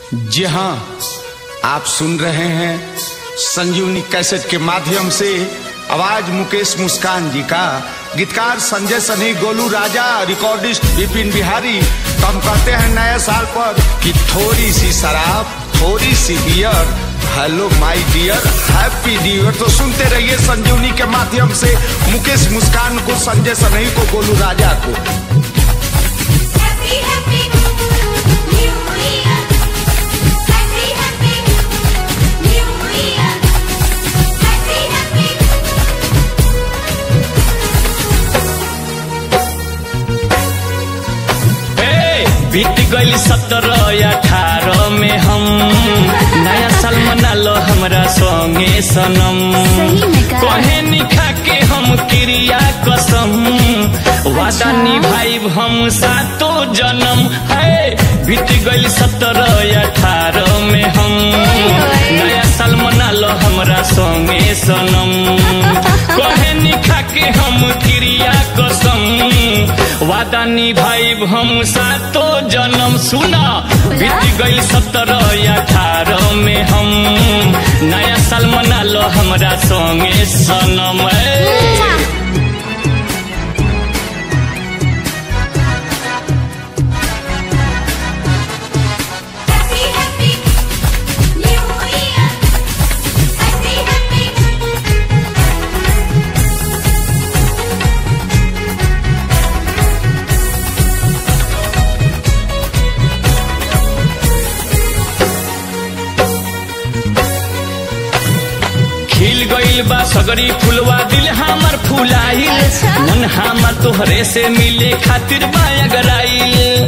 जी हाँ, आप सुन रहे हैं संजीवनी कैसेट के माध्यम से आवाज मुकेश मुस्कान जी का, गीतकार संजय सनी, गोलू राजा, रिकॉर्डिस्ट विपिन बिहारी। तो हम कहते हैं नए साल पर कि थोड़ी सी शराब, थोड़ी सी beer, hello my dear, happy new year. तो सुनते रहिए संजीवनी के माध्यम से मुकेश मुस्कान को, संजय सनी को, गोलू राजा को। बीत गई 17-18 में हम नया साल मना लो हमरा संगे सनम। कहे निखा के हम क्रिया कसम, वादा निभाइब हम सातो जन्म है। बीत गई 17-18 में हम नया साल मना लो हमरा संगे सनम। कहे निखा के हम क्रिया कसम, वादा निभाइब हम सातो जन्म। सुना, बीत गई 17-18 में हम नया साल मना लो हमरा संगे सनम। खिल गइल बा सगरी फुलवा, दिल हमर फुलाइल, मन हमर तोहरे से मिले खातिर बाया गराइल।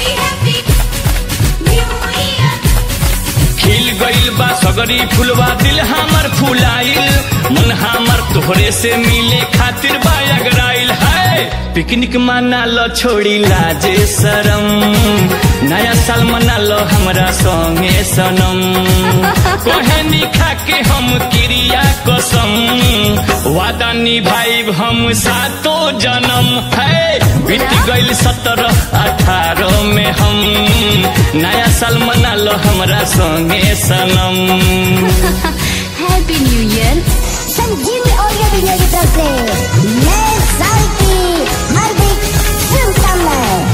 खिल गइल बा सगरी फुलवा, दिल हमर फुलाइल, मन हमर तोहरे से मिले खातिर बाया गराइल है। पिकनिक मना लो छोड़ी लाजे शरम, नया साल मना लो हमरा संगे सनम। कहे निखा के हम क्रिया कसम, वादा निभाइब हम सातो जन्म है। बीत गइल 17-18 में हम नया साल मना लो हमरा संगे सनम। Happy new year. Sanjivani audio video की तरफ से नए साल की हार्दिक शुभकामनाएं।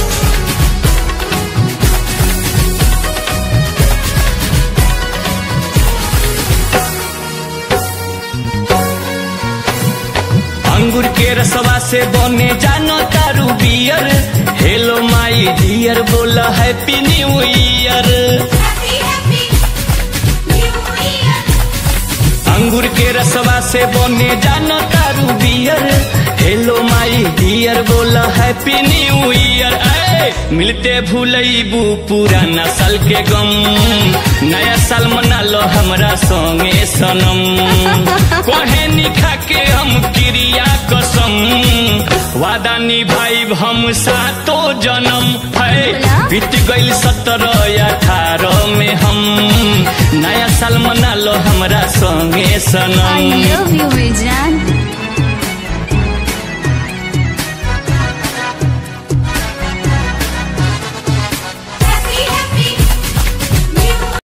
अंगूर के रसवा से बने जानो तारू बियर, हेलो माई डियर बोला हैप्पी न्यू ईयर। अंगूर के रसवा से बने जानो तारू बियर, हेलो माई डियर बोला हैप्पी न्यू ईयर। मिलते भूलैबू पुराना साल के गम, नया साल मना लो हमरा संगे सनम। कहे निखा के हम क्रिया कसम, वादा निभाइब हम सातो जन्म है। बीत गइल 17-18 में हम नया साल मना लो हमरा संगे सनम। I love you, जान।